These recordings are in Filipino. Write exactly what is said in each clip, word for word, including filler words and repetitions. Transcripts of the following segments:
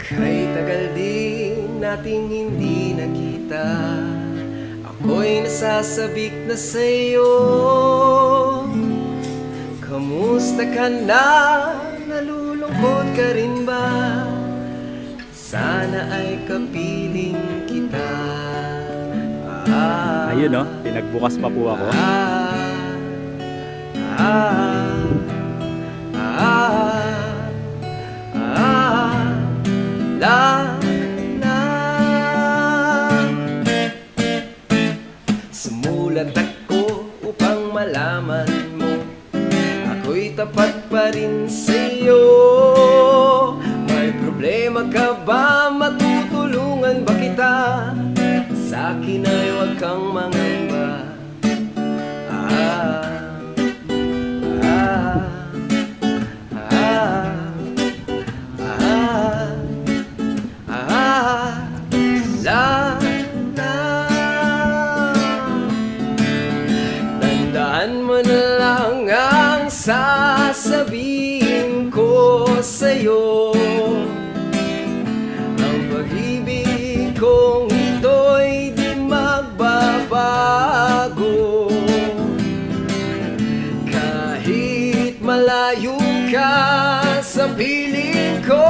Kay tagal din nating hindi nakita, ako'y nasasabik na sa'yo. Kamusta ka na? Nalulungkot ka rin ba? Sana ay kapiling kita. Ah, Ayun, no? Pinagbukas pa po ako. Ah, ah, ah, ah, la, la. Sumulat ako upang malaman mo, ako'y tapat pa rin sa'yo. May problema ka ba? Matutulungan ba kita? Sa'kin ay huwag kang mangamba. Ah, ah, ah, ah, ah, la, la. Tandaan mo na lang ang sasabihin ko sa'yo. Ang pag-ibig kong ito'y di magbabago. Kahit malayo ka sa piling ko,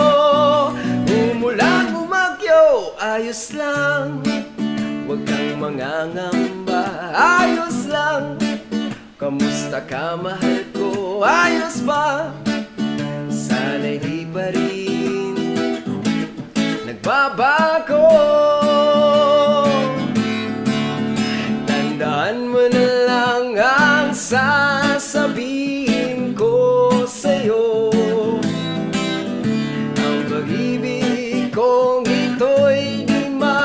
umulan bumagyo, ayos lang. Huwag kang mangangamba, ayos lang. Kamusta ka, mahal ko? Ayos ba? Sana'y di pa rin nagbabago. Tandaan mo na lang ang sasabihin ko sa'yo. Ang pag-ibig kong ito'y di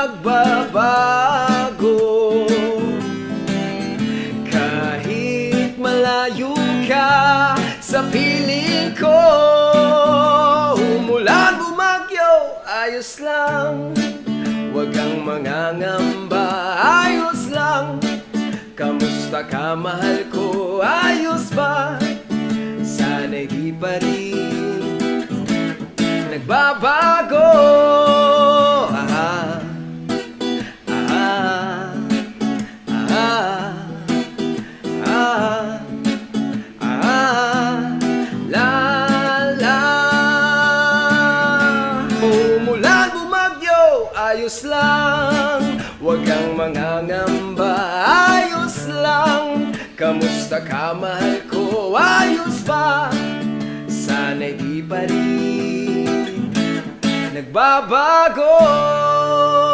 magbabago. Kahit malayo ka sa piling ko, umulan bumagyo, ayos lang. Huwag kang mangangamba, ayos lang. Kamusta ka, mahal ko? Ayos ba? Sana'y di pa rin nagbabago. Ah, ah, ah, ah, ah, la, la. Umulan bumagyo, ayos lang. Huwag kang mangangamba, ayos lang. Kamusta ka, mahal ko? Ayos ba? Sana'y di pa rin nagbabago.